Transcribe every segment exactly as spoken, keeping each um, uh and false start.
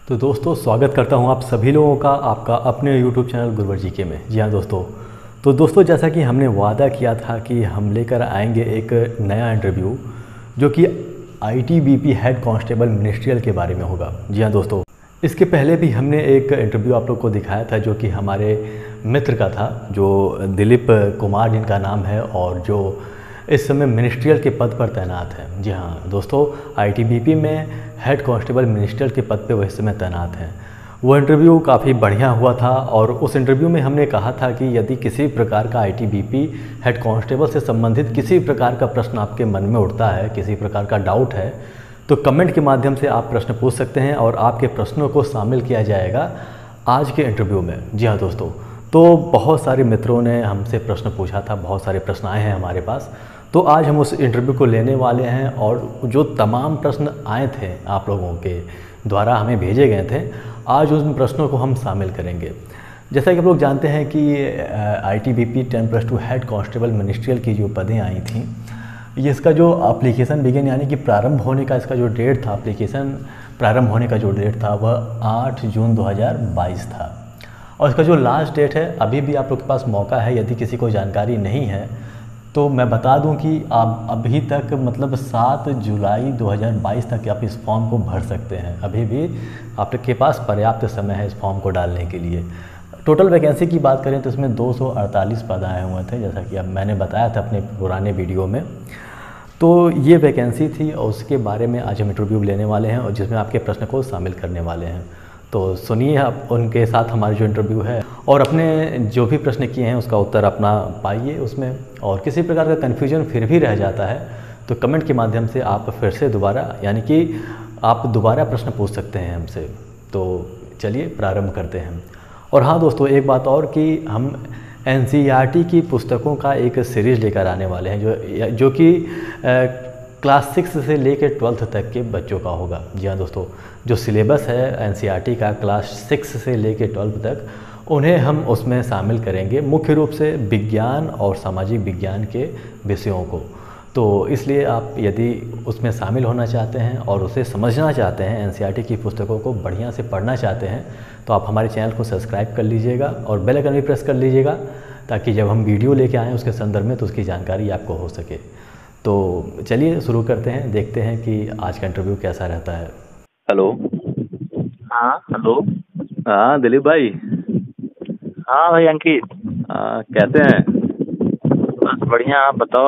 तो दोस्तों स्वागत करता हूं आप सभी लोगों का आपका अपने यूट्यूब चैनल गुरुवर जी के में। जी हाँ दोस्तों, तो दोस्तों जैसा कि हमने वादा किया था कि हम लेकर आएंगे एक नया इंटरव्यू जो कि आईटीबीपी हेड कांस्टेबल मिनिस्ट्रियल के बारे में होगा। जी हाँ दोस्तों, इसके पहले भी हमने एक इंटरव्यू आप लोग को दिखाया था जो कि हमारे मित्र का था, जो दिलीप कुमार जिनका नाम है और जो इस समय मिनिस्ट्रियल के पद पर तैनात है। जी हाँ दोस्तों, आईटीबीपी में हेड कांस्टेबल मिनिस्ट्रियल के पद पे वो इस समय तैनात हैं। वो इंटरव्यू काफ़ी बढ़िया हुआ था और उस इंटरव्यू में हमने कहा था कि यदि किसी प्रकार का आईटीबीपी हेड कांस्टेबल से संबंधित किसी प्रकार का प्रश्न आपके मन में उठता है, किसी प्रकार का डाउट है, तो कमेंट के माध्यम से आप प्रश्न पूछ सकते हैं और आपके प्रश्नों को शामिल किया जाएगा आज के इंटरव्यू में। जी हाँ दोस्तों, तो बहुत सारे मित्रों ने हमसे प्रश्न पूछा था, बहुत सारे प्रश्न आए हैं हमारे पास, तो आज हम उस इंटरव्यू को लेने वाले हैं और जो तमाम प्रश्न आए थे आप लोगों के द्वारा हमें भेजे गए थे, आज उन प्रश्नों को हम शामिल करेंगे। जैसा कि आप लोग जानते हैं कि ITBP ten plus two head constable ministerial की जो पदें आई थी, ये इसका जो एप्लीकेशन बिगिन यानी कि प्रारंभ होने का इसका जो डेट था, एप्लीकेशन प्रारंभ होने का जो डेट था वह आठ जून दो हज़ार बाईस था। और इसका जो लास्ट डेट है, अभी भी आप लोग के पास मौका है, यदि किसी को जानकारी नहीं है तो मैं बता दूं कि आप अभी तक मतलब सात जुलाई दो हज़ार बाईस तक आप इस फॉर्म को भर सकते हैं। अभी भी आपके पास पर्याप्त समय है इस फॉर्म को डालने के लिए। टोटल वैकेंसी की बात करें तो इसमें दो सौ अड़तालीस पद आए हुए थे, जैसा कि अब मैंने बताया था अपने पुराने वीडियो में। तो ये वैकेंसी थी और उसके बारे में आज हम इंटरव्यू लेने वाले हैं और जिसमें आपके प्रश्न को शामिल करने वाले हैं। तो सुनिए आप उनके साथ हमारे जो इंटरव्यू है और अपने जो भी प्रश्न किए हैं उसका उत्तर अपना पाइए उसमें। और किसी प्रकार का कन्फ्यूजन फिर भी रह जाता है तो कमेंट के माध्यम से आप फिर से दोबारा यानी कि आप दोबारा प्रश्न पूछ सकते हैं हमसे। तो चलिए प्रारंभ करते हैं। और हाँ दोस्तों, एक बात और कि हम एनसीईआरटी की पुस्तकों का एक सीरीज़ लेकर आने वाले हैं जो जो कि क्लास सिक्स से लेकर ट्वेल्थ तक के बच्चों का होगा। जी हाँ दोस्तों, जो सिलेबस है एनसीईआरटी का क्लास सिक्स से लेकर ट्वेल्थ तक, उन्हें हम उसमें शामिल करेंगे, मुख्य रूप से विज्ञान और सामाजिक विज्ञान के विषयों को। तो इसलिए आप यदि उसमें शामिल होना चाहते हैं और उसे समझना चाहते हैं, एनसीईआरटी की पुस्तकों को बढ़िया से पढ़ना चाहते हैं, तो आप हमारे चैनल को सब्सक्राइब कर लीजिएगा और बेल आइकन भी प्रेस कर लीजिएगा ताकि जब हम वीडियो लेके आएँ उसके संदर्भ में तो उसकी जानकारी आपको हो सके। तो चलिए शुरू करते हैं, देखते हैं कि आज का इंटरव्यू कैसा रहता है। हेलो। हाँ हेलो। हाँ दिलीप भाई। हाँ भाई अंकित। हाँ कैसे हैं? बस बढ़िया, आप बताओ।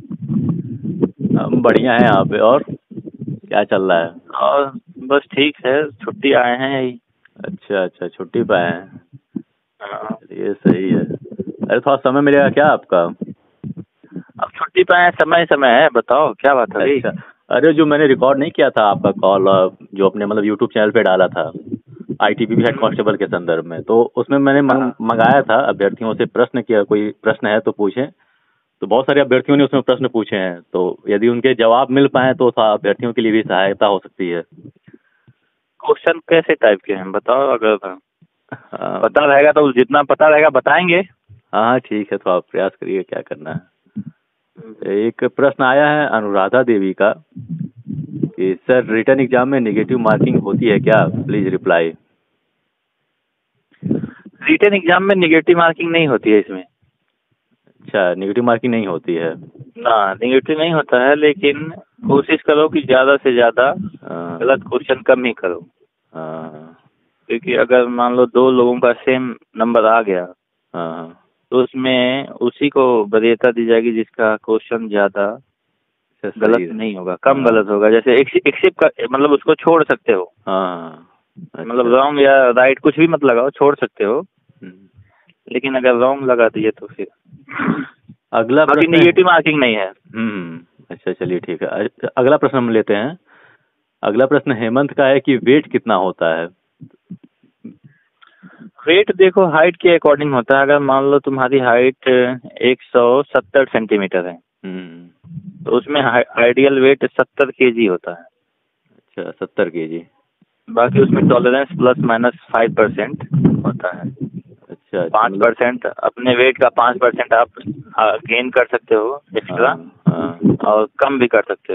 हम बढ़िया हैं यहाँ पे। और क्या चल रहा है? और बस ठीक है, छुट्टी आए हैं यही। अच्छा अच्छा, छुट्टी पे आए हैं। हाँ। ये सही है। अरे थोड़ा समय मिलेगा क्या आपका? अब छुट्टी पे आए हैं, समय समय है, बताओ क्या बात है। अच्छा, अरे जो मैंने रिकॉर्ड नहीं किया था आपका कॉल, जो अपने मतलब यूट्यूब चैनल पे डाला था आईटीबीपी हेड कांस्टेबल के संदर्भ में, तो उसमें मैंने मंगाया था अभ्यर्थियों से प्रश्न किया, कोई प्रश्न है तो पूछें। तो बहुत सारे अभ्यर्थियों ने उसमें प्रश्न पूछे हैं, तो यदि उनके जवाब मिल पाए तो अभ्यर्थियों के लिए भी सहायता हो सकती है। क्वेश्चन कैसे टाइप के हैं बताओ, अगर पता रहेगा तो जितना पता रहेगा बताएंगे। हाँ हाँ ठीक है, तो आप प्रयास करिए क्या करना है। एक प्रश्न आया है अनुराधा देवी का कि सर रिटर्न एग्जाम में नेगेटिव मार्किंग होती है क्या, प्लीज रिप्लाई। रिटर्न एग्जाम में नेगेटिव मार्किंग नहीं होती है इसमें। अच्छा, नेगेटिव मार्किंग नहीं होती है ना, नेगेटिव नहीं होता है, लेकिन कोशिश करो कि ज्यादा से ज्यादा गलत क्वेश्चन कम ही करो। क्योंकि अगर मान लो दो लोगों का सेम नंबर आ गया तो उसमें उसी को वरीयता दी जाएगी जिसका क्वेश्चन ज्यादा गलत नहीं होगा, कम गलत होगा। जैसे एक्सेप्ट कर, मतलब उसको छोड़ सकते हो। हाँ, मतलब रॉन्ग या राइट कुछ भी मत लगाओ, छोड़ सकते हो। लेकिन अगर रॉन्ग लगा दिए तो फिर अगला बाकी नेगेटिव मार्किंग नहीं है। हम्म अच्छा चलिए ठीक है, अगला प्रश्न हम लेते हैं। अगला प्रश्न हेमंत का है कि वेट कितना होता है। वेट देखो हाइट के अकॉर्डिंग होता है। अगर मान लो तुम्हारी हाइट एक सौ सत्तर सेंटीमीटर है तो उसमें आइडियल वेट सत्तर केजी होता है। अच्छा, सत्तर केजी। बाकी उसमें tolerance plus minus five percent होता है। अच्छा, पाँच परसेंट अपने वेट का पाँच परसेंट आप गेन कर सकते हो एक्स्ट्रा, और कम भी कर सकते हो।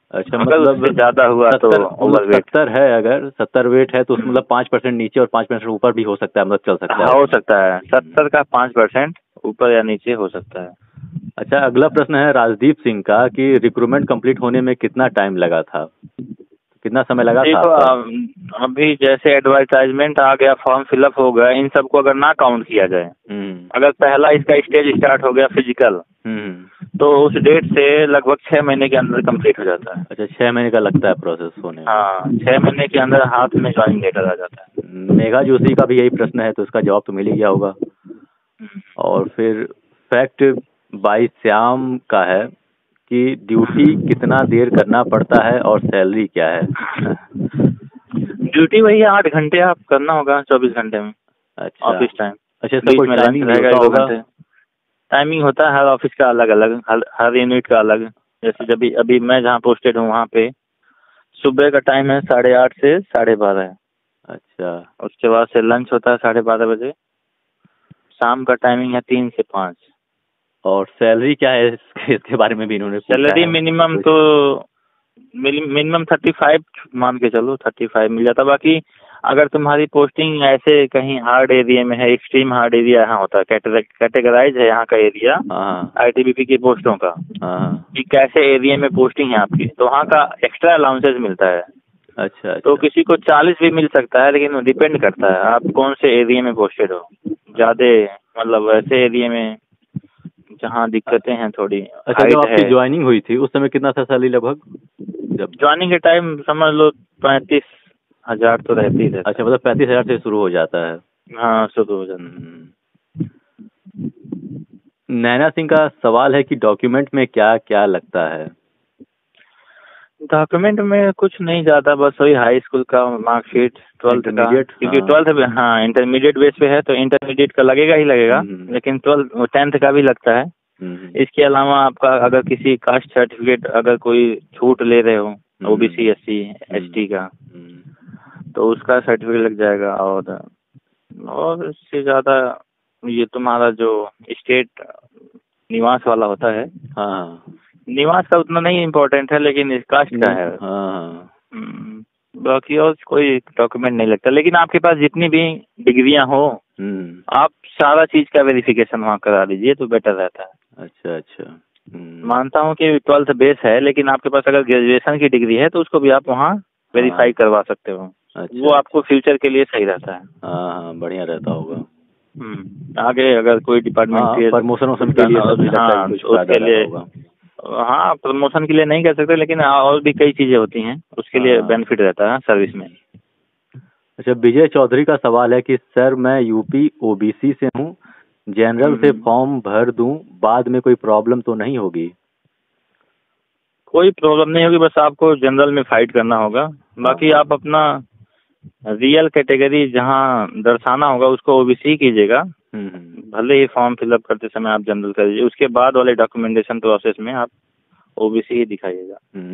अच्छा, अगर मतलब उससे ज्यादा हुआ तो ओवरवेट। सत्तर है, अगर सत्तर वेट है तो उसमें मतलब पाँच परसेंट नीचे और पाँच परसेंट ऊपर भी हो सकता है, मतलब चल सकता है। हो सकता है सत्तर का पाँच परसेंट ऊपर या नीचे हो सकता है। अच्छा, अगला प्रश्न है राजदीप सिंह का कि रिक्रूटमेंट कंप्लीट होने में कितना टाइम लगा था, कितना समय लगा था देखो आपका? अम, अभी जैसे एडवर्टाइजमेंट आ गया, फॉर्म फिलअप हो गया, इन सबको अगर ना काउंट किया जाए, हम्म अगर पहला इसका स्टेज स्टार्ट हो गया फिजिकल, हम्म तो उस डेट से लगभग छह महीने के अंदर कंप्लीट हो जाता है। अच्छा, छह महीने का लगता है प्रोसेस होने में। हाँ, छह महीने के अंदर हाथ में ज्वाइनिंग लेटर आ जाता है। मेघा जोशी का भी यही प्रश्न है, तो इसका जवाब तो मिल ही गया होगा। और फिर फैक्ट बाई श्याम का है कि ड्यूटी कितना देर करना पड़ता है और सैलरी क्या है? ड्यूटी वही आठ घंटे आप करना होगा चौबीस घंटे में। अच्छा ऑफिस टाइम। अच्छा, इसका बीच कोई में लंच टाइमिंग भी रहेगा होता एक दो होगा? घंटे। टाइमिंग होता है हर ऑफिस का अलग अलग, हर हर यूनिट का अलग। जैसे जब भी अभी मैं जहाँ पोस्टेड हूँ वहाँ पे सुबह का टाइम है साढ़े आठ से साढ़े बारह है। अच्छा, उसके बाद से लंच होता है साढ़े बारह बजे। शाम का टाइमिंग है तीन से पाँच। और सैलरी क्या है इसके, इसके बारे में भी इन्होंने पूछा सैलरी है। मिनिमम तो मिनिमम थर्टी फाइव मान के चलो, थर्टी फाइव मिल जाता। बाकी अगर तुम्हारी पोस्टिंग ऐसे कहीं हार्ड एरिया में है, एक्सट्रीम हार्ड एरिया यहाँ होता है, कैटेगराइज है यहाँ का एरिया हाँ आईटीबीपी की पोस्टों का हाँ, कि कैसे एरिया में पोस्टिंग है आपकी, तो वहाँ का एक्स्ट्रा अलाउंसेस मिलता है। अच्छा तो अच्छा, किसी को चालीस भी मिल सकता है, लेकिन डिपेंड करता है आप कौन से एरिया में पोस्टेड हो। ज्यादा मतलब ऐसे एरिया में जहाँ दिक्कतें हैं थोड़ी, अच्छा, जब हाइट आपकी है। ज्वाइनिंग हुई थी उस समय कितना था सैलरी लगभग? जब ज्वाइनिंग के टाइम समझ लो पैंतीस हजार तो रहती ही रहता अच्छा, मतलब पैंतीस हजार से शुरू हो जाता है। है। हाँ, शुरू हो जाता है। हम्म। नैना सिंह का सवाल है कि डॉक्यूमेंट में क्या क्या लगता है? डॉक्यूमेंट में कुछ नहीं ज्यादा, बस वही हाई स्कूल का मार्कशीट, ट्वेल्थ का, इंटरमीडिएट, क्योंकि हाँ। ट्वेल्थ हाँ इंटरमीडिएट बेस पे है तो इंटरमीडिएट का लगेगा ही लगेगा, हम्म, लेकिन ट्वेल्थ टेंथ का भी लगता है। हम्म, इसके अलावा आपका अगर किसी कास्ट सर्टिफिकेट अगर कोई छूट ले रहे हो OBC S C S T का, हम्म, तो उसका सर्टिफिकेट लग जाएगा। और और इससे ज्यादा ये तुम्हारा जो स्टेट निवास वाला होता है, हाँ निवास का उतना नहीं इम्पोर्टेंट है, लेकिन इस कास्ट का है। हाँ, हम्म, बाकी और कोई डॉक्यूमेंट नहीं लगता, लेकिन आपके पास जितनी भी डिग्रियां हो हम्म, आप सारा चीज का वेरिफिकेशन वहाँ करा लीजिए तो बेटर रहता है। अच्छा अच्छा, हम्म, मानता हूँ कि ट्वेल्थ बेस है, लेकिन आपके पास अगर ग्रेजुएशन की डिग्री है तो उसको भी आप वहाँ वेरीफाई करवा सकते हो। अच्छा, वो आपको फ्यूचर के लिए सही रहता है। हाँ हाँ, बढ़िया रहता होगा। हम्म, आगे अगर कोई डिपार्टमेंट हाँ, के प्रमोशन वोशन के लिए सब लगता है हाँ कि कुछ तो फायदा उसके लिए, रहता होगा। हाँ प्रमोशन के लिए नहीं कह सकते, लेकिन और भी कई चीजें होती हैं उसके लिए हाँ। बेनिफिट रहता है सर्विस में। अच्छा, विजय चौधरी का सवाल है कि सर मैं यूपी ओबीसी से हूँ, जनरल से फॉर्म भर दूं, बाद में कोई प्रॉब्लम तो नहीं होगी? कोई प्रॉब्लम नहीं होगी, बस आपको जनरल में फाइट करना होगा। बाकी आप अपना रियल कैटेगरी जहाँ दर्शाना होगा उसको ओबीसी कीजिएगा। भले ही फॉर्म फिलअप करते समय आप जनरल कर दीजिए, उसके बाद वाले डॉक्यूमेंटेशन प्रोसेस में आप ओबीसी ही दिखाइएगा।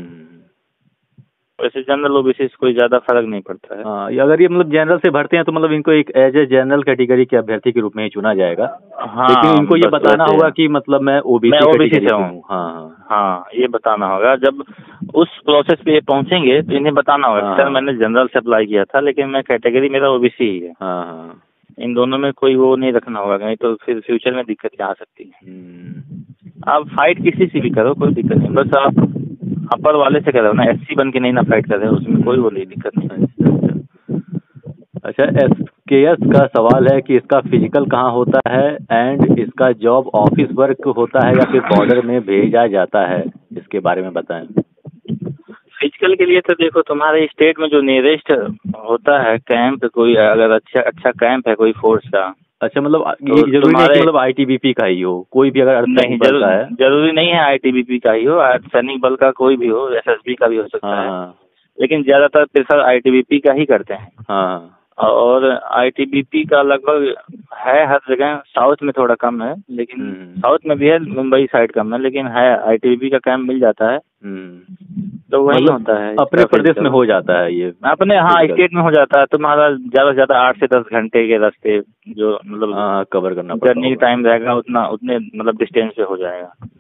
वैसे जनरल ओबीसी से कोई ज्यादा फर्क नहीं पड़ता है। हाँ, ये अगर ये मतलब जनरल से भरते हैं तो मतलब इनको एक एज ए जनरल कैटेगरी के अभ्यर्थी के रूप में ही चुना जाएगा। हाँ, लेकिन इनको ये बस बताना वैसे होगा कि मतलब मैं ओबीसी मैं ओबीसी कैटेगरी से से हूँ। हूँ। हाँ हाँ, ये बताना होगा। जब उस प्रोसेस पे ये पहुंचेंगे तो इन्हें बताना होगा हाँ, सर मैंने जनरल से अप्लाई किया था, लेकिन मैं कैटेगरी मेरा ओबीसी ही है। हाँ हाँ, इन दोनों में कोई वो नहीं रखना होगा, नहीं तो फिर फ्यूचर में दिक्कतें आ सकती हैं। आप फाइट किसी से भी करो कोई दिक्कत नहीं, बस आप अपर वाले से करो ना, एससी बन के नहीं ना फाइट कर रहे हो, उसमें कोई वो नहीं दिक्कत नहीं। अच्छा, एस के एस का सवाल है कि इसका फिजिकल कहाँ होता है एंड इसका जॉब ऑफिस वर्क होता है या फिर बॉर्डर में भेजा जाता है, इसके बारे में बताएं। फिजिकल के लिए तो देखो तुम्हारे स्टेट में जो नियरेस्ट होता है कैंप, कोई अगर अच्छा अच्छा कैंप है कोई फोर्स का। अच्छा, मतलब तो ये जरूरी नहीं है कि तुम्हारे मतलब आईटीबीपी का ही हो, कोई भी अगर अर्धसैनिक बल का है। जरूरी नहीं है आईटीबीपी का ही हो, सैनिक बल का कोई भी हो, एसएसबी का भी हो सकता हाँ है, हाँ, लेकिन ज्यादातर प्रेफर आईटीबीपी का ही करते हैं। हाँ, और आईटीबीपी का लगभग है हर जगह, साउथ में थोड़ा कम है, लेकिन साउथ में भी है, मुंबई साइड कम है, लेकिन है आईटीबीपी का कैंप मिल जाता है। तो वही मतलब होता है अपने प्रदेश में हो जाता है ये अपने, हाँ स्टेट में हो जाता है। तुम्हारा ज्यादा से ज्यादा आठ से दस घंटे के रास्ते जो मतलब हाँ कवर करना पड़ता जर्नी टाइम रहेगा उतना उतने मतलब डिस्टेंस पे हो जाएगा।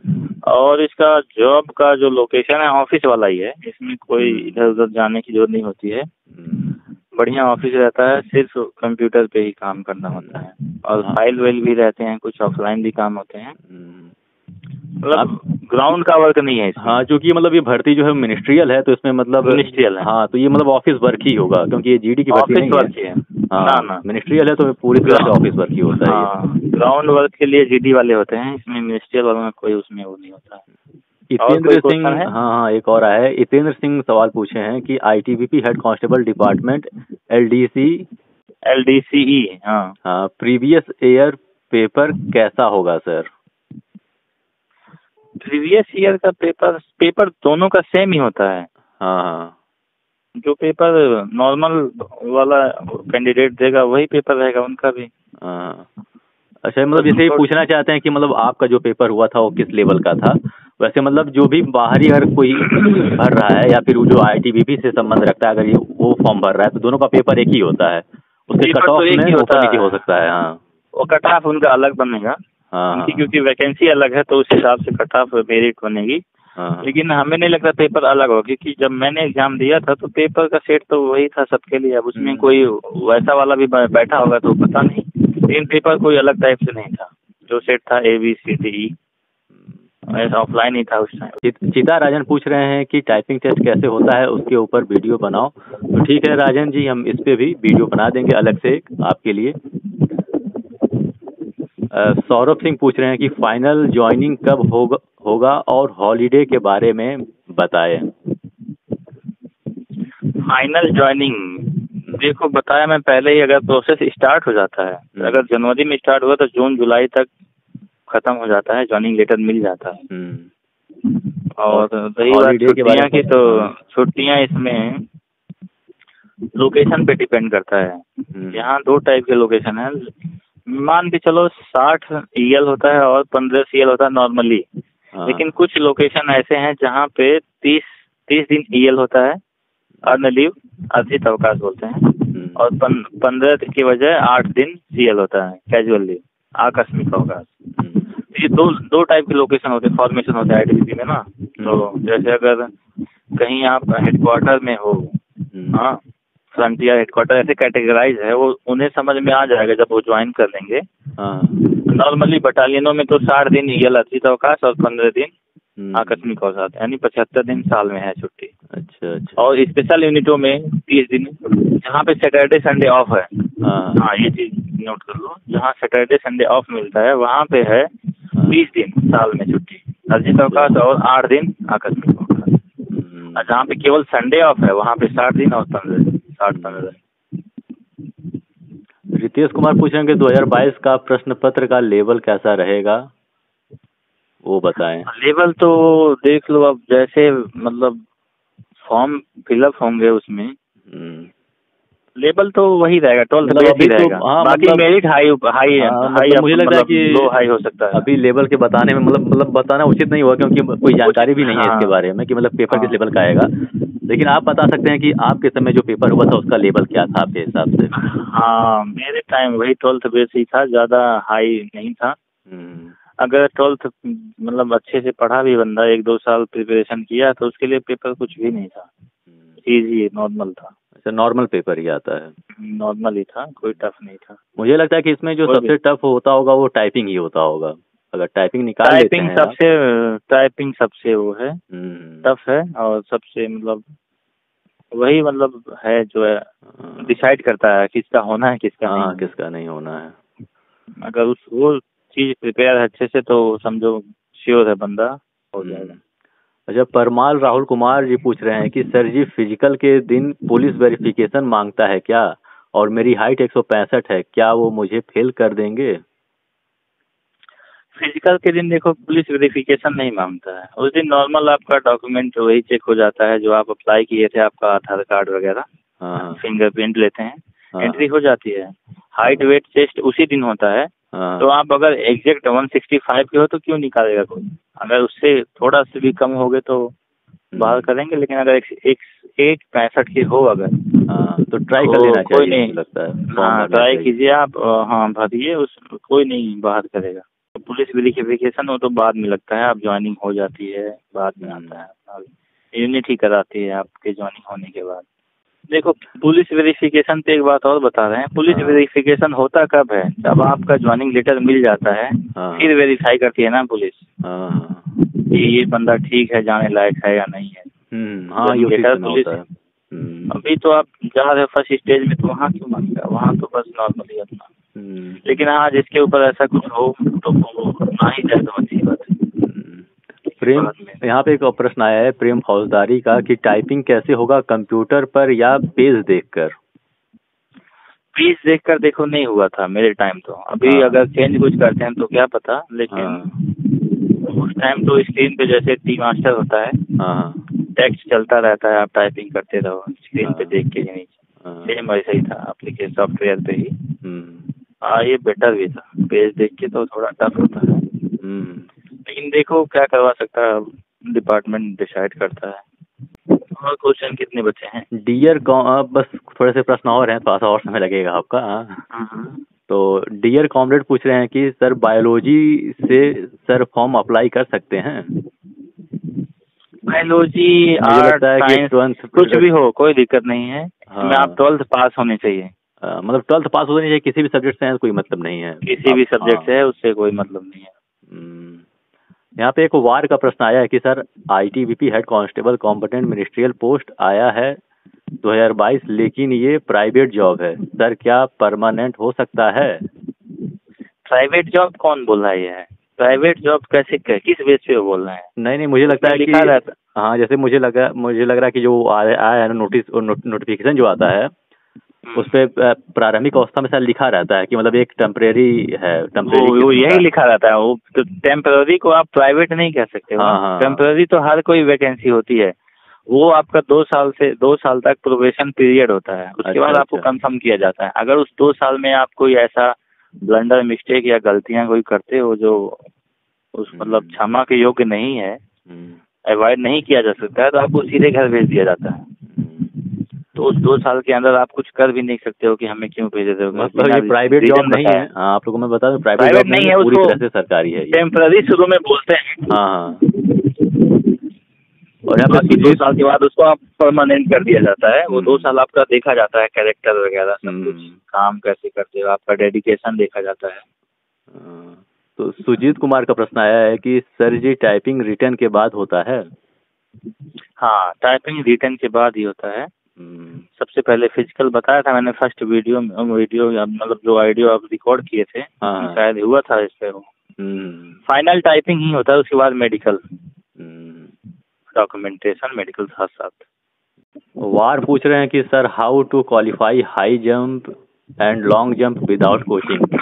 और इसका जॉब का जो लोकेशन है ऑफिस वाला ही है, इसमें कोई इधर उधर जाने की जरूरत नहीं होती है। बढ़िया ऑफिस रहता है, सिर्फ कंप्यूटर पे ही काम करना होता है और फाइल वाइल भी रहते हैं, कुछ ऑफलाइन भी काम होते हैं, मतलब ग्राउंड का वर्क नहीं है इसमें। हाँ, क्योंकि मतलब ये भर्ती जो है मिनिस्ट्रियल है, तो इसमें मतलब मिनिस्ट्रियल है। हाँ, तो ये मतलब ऑफिस वर्क ही होगा, क्योंकि ये जीडी की भर्ती नहीं है। ऑफिस वर्क है। हाँ, ना ना मिनिस्ट्रियल है तो पूरी तरह से ऑफिस वर्क ही होता है। हाँ, ग्राउंड वर्क के लिए जीडी वाले होते हैं, इसमें मिनिस्ट्रियल वालों में कोई उसमें वो नहीं होता है। इतेंद्र सिंह, हाँ हाँ एक और आया है। इतेंद्र सिंह सवाल पूछे हैं कि ITBP head constable department LDC LDCE हाँ हाँ प्रीवियस ईयर पेपर कैसा होगा सर? प्रीवियस ईयर का पेपर पेपर दोनों का सेम ही होता है। हाँ हाँ, जो पेपर नॉर्मल वाला कैंडिडेट देगा वही पेपर रहेगा उनका भी। हाँ अच्छा, मतलब जैसे ये पूछना चाहते हैं कि मतलब आपका जो पेपर हुआ था वो किस लेवल का था? वैसे मतलब जो भी बाहरी अगर कोई भर रहा है या फिर जो आईटीबीपी से संबंध रखता है, अगर ये वो फॉर्म भर रहा है तो दोनों का पेपर एक ही होता है, उसके कट ऑफ में वो कमिटी हो सकता है। हाँ, वो कट ऑफ उनका अलग बनेगा। हाँ, क्योंकि वैकेंसी अलग है तो उस हिसाब से कट ऑफ मेरिट बनेगी। हाँ, लेकिन हमें नहीं लगता पेपर अलग हो, क्योंकि जब मैंने एग्जाम दिया था तो पेपर का सेट तो वही था सबके लिए। अब उसमें कोई वैसा वाला भी बैठा होगा तो पता नहीं, लेकिन पेपर कोई अलग टाइप से नहीं था। जो सेट था A B C D E ऐसा ऑफलाइन ही था उस टाइम। चिता राजन पूछ रहे हैं कि टाइपिंग टेस्ट कैसे होता है, उसके ऊपर वीडियो बनाओ। तो ठीक है राजन जी, हम इस पे भी वीडियो बना देंगे अलग से आपके लिए। सौरभ सिंह पूछ रहे हैं कि फाइनल ज्वाइनिंग कब होगा होगा और हॉलीडे के बारे में बताएं। फाइनल ज्वाइनिंग देखो बताया मैं पहले ही, अगर प्रोसेस स्टार्ट हो जाता है, अगर जनवरी में स्टार्ट हुआ तो जून जुलाई तक खत्म हो जाता है, ज्वाइनिंग लेटर मिल जाता है। और रही बात छुट्टियाँ की, तो छुट्टियाँ इसमें लोकेशन पे डिपेंड करता है। यहाँ दो टाइप के लोकेशन है, मान के चलो साठ ईएल होता है और पंद्रह सीएल होता है नॉर्मली। लेकिन कुछ लोकेशन ऐसे हैं जहाँ पे तीस तीस दिन ईएल होता है, अर्न लीव अर्जित अवकाश बोलते हैं, और पंद्रह की बजाय आठ दिन सीएल होता है, कैजुअल लीव आकस्मिक अवकाश। ये दो दो टाइप के लोकेशन होते हैं, फॉर्मेशन होते हैं आईटीबीपी में ना। तो जैसे अगर कहीं आप हेडक्वार्टर में हो, हाँ फ्रंटियर हेडक्वार्टर ऐसे कैटेगराइज है, वो उन्हें समझ में आ जाएगा जब वो ज्वाइन कर लेंगे। नॉर्मली बटालियनों में तो साठ दिन ईएल अर्जित अवकाश और पंद्रह दिन आकस्मिक अवकाश, यानी पचहत्तर दिन साल में है छुट्टी। अच्छा अच्छा। और स्पेशल यूनिटों में तीस दिन, जहाँ पे सैटरडे संडे ऑफ है। हाँ ये चीज नोट कर लो, जहाँ सैटरडे संडे ऑफ मिलता है वहाँ पे है बीस दिन साल में छुट्टी अर्जित अवकाश और आठ दिन आकस्मिक अवकाश। और जहाँ पे केवल संडे ऑफ है वहाँ पे साठ दिन और पंद्रह दिन साठ पंद्रह। रितेश कुमार पूछेंगे दो हजार बाईस का प्रश्न पत्र का लेवल कैसा रहेगा, वो बताएं। लेवल तो देख लो, अब जैसे मतलब फॉर्म फिलअप होंगे उसमें लेवल तो वही रहेगा, ट्वेल्थ बेस ही रहेगा। तो, हाँ, बाकी मतलब, मेरिट हाई हाई हाँ, हाई मतलब मुझे लगता है कि लो हाई हो सकता है। अभी लेवल के बताने में मतलब मतलब बताना उचित नहीं हुआ, क्योंकि कोई जानकारी भी नहीं है इसके बारे में कि मतलब पेपर किस लेवल का आएगा। लेकिन आप बता सकते हैं कि आपके समय जो पेपर हुआ था उसका लेवल क्या था आपके हिसाब से? हाँ मेरे टाइम वही ट्वेल्थ बेस ही था, ज्यादा हाई नहीं था। अगर ट्वेल्थ मतलब अच्छे से पढ़ा भी बंदा, एक दो साल प्रिपरेशन किया, तो उसके लिए पेपर कुछ भी नहीं था, इजी नॉर्मल था। अच्छा, नॉर्मल पेपर ही आता है? नॉर्मल ही था, कोई टफ नहीं था। मुझे लगता है कि इसमें जो सबसे टफ होता होगा वो टाइपिंग ही होता होगा। अगर टाइपिंग निकाल लेते हैं, टाइपिंग सबसे टाइपिंग सबसे वो है टफ है, और सबसे मतलब वही मतलब है जो है डिसाइड करता है किसका होना है किसका हाँ, नहीं किसका नहीं होना है। अगर उस वो चीज प्रिपेयर है अच्छे से तो समझो श्योर है बंदा हो जाएगा। अच्छा, परमाल राहुल कुमार जी पूछ रहे हैं कि सर जी फिजिकल के दिन पुलिस वेरिफिकेशन मांगता है क्या, और मेरी हाइट एक सौ पैंसठ है, क्या वो मुझे फेल कर देंगे? फिजिकल के दिन देखो पुलिस वेरिफिकेशन नहीं मांगता है, उस दिन नॉर्मल आपका डॉक्यूमेंट वही चेक हो जाता है जो आप अप्लाई किए थे, आपका आधार कार्ड वगैरह, फिंगरप्रिंट लेते हैं, एंट्री हो जाती है। हाइट वेट चेस्ट उसी दिन होता है। तो आप अगर एग्जैक्ट एक सौ पैंसठ के हो तो क्यों निकालेगा कोई, अगर उससे थोड़ा सा भी कम हो गए तो बाहर करेंगे। लेकिन अगर एक एक पैंसठ की हो अगर हाँ, तो ट्राई कर लेना चाहिए, लगता है। हाँ ट्राई कीजिए आप, हाँ भरिए, उस कोई नहीं बाहर करेगा। पुलिस वेरिफिकेशन वो तो बाद में लगता है, अब ज्वाइनिंग हो जाती है बाद में आता है, यूनिट ही कराती है आपके ज्वाइनिंग होने के बाद। देखो पुलिस वेरिफिकेशन पे एक बात और बता रहे हैं, पुलिस वेरिफिकेशन होता कब है, जब आपका ज्वाइनिंग लेटर मिल जाता है, फिर वेरीफाई करती है ना पुलिस कि ये बंदा ठीक है, जाने लायक है या नहीं है। हाँ, ये लेटर पुलिस अभी तो आप जा रहे हो फर्स्ट स्टेज में, तो वहाँ क्यों मांगेगा, वहाँ तो बस नॉर्मली अपना। लेकिन हाँ, जिसके ऊपर ऐसा कुछ हो तो वो ना ही जाए तो अच्छी बात है। प्रेम, यहाँ पे एक प्रश्न आया है प्रेम फौजदारी का कि टाइपिंग कैसे होगा, कंप्यूटर पर या पेज देखकर? पेज देखकर देखो नहीं हुआ था मेरे टाइम तो, अभी हाँ। अगर चेंज कुछ करते हैं तो क्या पता, लेकिन हाँ। उस टाइम तो स्क्रीन पे जैसे टी मास्टर होता है, हाँ। टेक्स्ट चलता रहता है, आप टाइपिंग करते रहो स्क्रीन हाँ। पे देख के ही, सेम वैसा ही था एप्लीकेशन सॉफ्टवेयर पे ही। हाँ, ये बेटर भी था, पेज देख के तो थोड़ा टफ होता है, लेकिन देखो क्या करवा सकता है, डिपार्टमेंट डिसाइड करता है। और क्वेश्चन कितने बचे हैं? डियर, बस थोड़े से प्रश्न और हैं, थोड़ा सा और समय लगेगा आपका। तो डियर कॉमरेड पूछ रहे हैं कि सर बायोलॉजी से सर फॉर्म अप्लाई कर सकते हैं? बायोलॉजी, आर्ट, साइंस कुछ भी हो, कोई दिक्कत नहीं है। हाँ। इसमें आप ट्वेल्थ पास होने चाहिए। आ, मतलब ट्वेल्थ पास होनी चाहिए, किसी भी सब्जेक्ट से है कोई मतलब नहीं है? किसी भी सब्जेक्ट से है उससे कोई मतलब नहीं है। यहाँ पे एक वार का प्रश्न आया है कि sir ITBP head constable competent ministerial post आया है दो हज़ार बाईस, लेकिन ये प्राइवेट जॉब है, सर क्या परमानेंट हो सकता है? प्राइवेट जॉब कौन बोल रहा है? ये है प्राइवेट जॉब कैसे, किस बेस पे बोल रहे हैं? नहीं नहीं, मुझे लगता है कि हाँ, जैसे मुझे लगा मुझे लग रहा है कि जो आया है ना नोटिस नोटिफिकेशन जो आता है उस पे प्रारंभिक अवस्था में शायद लिखा रहता है कि मतलब एक टेम्परेरी है, टेम्परेरी वो यही लिखा रहता है। वो तो टेम्परेरी को आप प्राइवेट नहीं कह सकते हो। हाँ, टेम्परेरी तो हर कोई वैकेंसी होती है, वो आपका दो साल से दो साल तक प्रोबेशन पीरियड होता है, उसके बाद आपको कंफर्म किया जाता है। अगर उस दो साल में आप कोई ऐसा ब्लंडर मिस्टेक या गलतियां कोई करते हो जो उस मतलब क्षमा के योग्य नहीं है, अवॉइड नहीं किया जा सकता है, तो आपको सीधे घर भेज दिया जाता है। तो उस दो साल के अंदर आप कुछ कर भी नहीं सकते हो कि हमें क्यों भेज रहे हो। मतलब ये प्राइवेट जॉब नहीं है। हाँ, आप लोगों को मैं बता दूं प्राइवेट जॉब नहीं है, पूरी तरह से सरकारी है। टेम्पररी शुरू में बोलते हैं। हाँ हाँ। और यहाँ पे दो साल के बाद उसको आप परमानेंट कर दिया जाता है। वो दो साल आपका देखा जाता है, कैरेक्टर वगैरह सब कुछ, काम कैसे करते हो, आपका डेडिकेशन देखा जाता है। तो सुजीत कुमार का प्रश्न आया है कि सर जी टाइपिंग रिटर्न के बाद होता है? हाँ, टाइपिंग रिटर्न के बाद ही होता है। सबसे पहले फिजिकल बताया था मैंने फर्स्ट वीडियो में, वीडियो मतलब जो ऑडियो आप रिकॉर्ड किए थे शायद हुआ था इस पे। वो फाइनल टाइपिंग ही होता है, उसके बाद मेडिकल डॉक्यूमेंटेशन, मेडिकल साथ साथ। वार पूछ रहे हैं कि sir how to qualify high jump and long jump without coaching?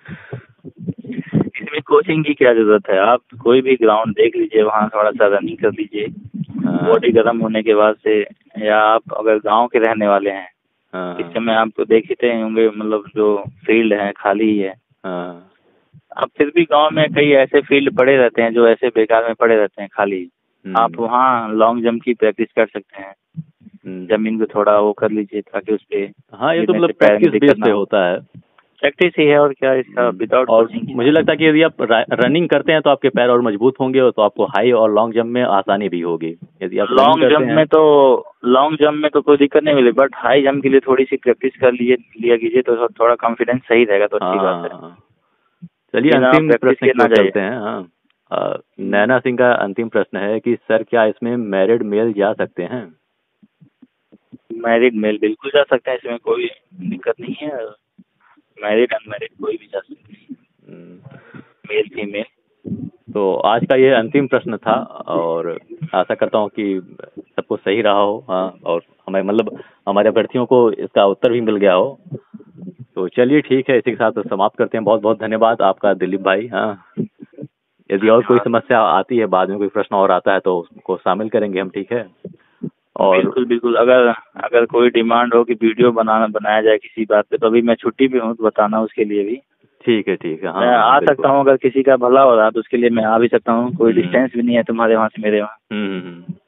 इसमें कोचिंग की क्या जरूरत है, आप कोई भी ग्राउंड देख लीजिए, वहाँ थोड़ा सा रनिंग कर लीजिए, बॉडी गर्म होने के बाद से, या आप अगर गांव के रहने वाले हैं, इस समय आपको देखते होंगे मतलब जो फील्ड है खाली ही है। अब फिर भी गांव में कई ऐसे फील्ड पड़े रहते हैं जो ऐसे बेकार में पड़े रहते हैं खाली, आप वहाँ लॉन्ग जंप की प्रैक्टिस कर सकते हैं। जमीन को थोड़ा वो कर लीजिए ताकि उस पे, हाँ ये तो मतलब प्रैक्टिस बेस पे होता है, प्रैक्टिस ही है और क्या इसका विदाउट कोचिंग। मुझे लगता है कि यदि आप रनिंग करते हैं तो आपके पैर और मजबूत होंगे, तो आपको हाई और लॉन्ग जंप में आसानी भी होगी। यदि आप लॉन्ग जंप में तो लॉन्ग जंप में तो कोई दिक्कत नहीं मिली, बट हाई जंप के लिए थोड़ी सी प्रैक्टिस कर लीजिए लिया कीजिए तो थोड़ा कॉन्फिडेंस सही रहेगा, तो अच्छी बात है। चलिए अंतिम प्रश्न की ओर चलते हैं। हाँ, नैना सिंह का अंतिम प्रश्न है कि सर क्या इसमें मैरिड मेल जा सकते हैं? मैरिड मेल बिल्कुल जा सकते हैं, इसमें कोई दिक्कत नहीं है। मैरिड अनमैरिड कोई भी जा सकते हैं, मेल फीमेल। तो आज का ये अंतिम प्रश्न था और आशा करता हूँ कि सबको सही रहा हो। हाँ, और हमें मतलब हमारे अभ्यर्थियों को इसका उत्तर भी मिल गया हो। तो चलिए ठीक है, इसी के साथ समाप्त करते हैं। बहुत बहुत धन्यवाद आपका दिलीप भाई। हाँ, यदि और कोई समस्या आती है, बाद में कोई प्रश्न और आता है तो उसको शामिल करेंगे हम, ठीक है? और बिल्कुल बिल्कुल, अगर अगर कोई डिमांड हो कि वीडियो बनाना बनाया जाए किसी बात पे, तो अभी मैं छुट्टी पे हूँ, तो बताना उसके लिए भी। ठीक है ठीक है। हाँ, मैं आ सकता हूँ, अगर किसी का भला हो रहा तो उसके लिए मैं आ भी सकता हूँ, कोई डिस्टेंस भी नहीं है तुम्हारे वहाँ से मेरे वहाँ।